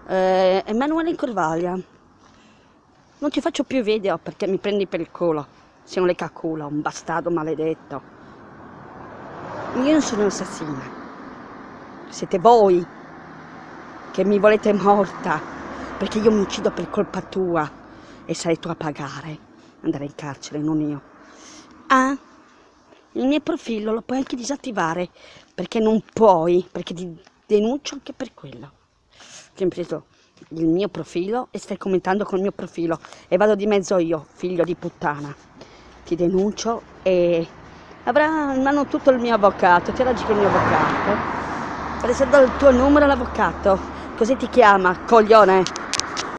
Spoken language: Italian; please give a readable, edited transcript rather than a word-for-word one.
Emanuele Corvaglia. Non ti faccio più video perché mi prendi per il culo. Sei un leccaculo, un bastardo maledetto. Io non sono un'assassina. Siete voi che mi volete morta, perché io mi uccido per colpa tua e sarai tu a pagare. Andare in carcere, non io. Ah, il mio profilo lo puoi anche disattivare, perché non puoi, perché ti denuncio anche per quello. Ti hai preso il mio profilo e stai commentando col mio profilo e vado di mezzo io, figlio di puttana. Ti denuncio e avrà in mano tutto il mio avvocato. Ti raggi con il mio avvocato. Adesso do il tuo numero all'avvocato, così ti chiama, coglione.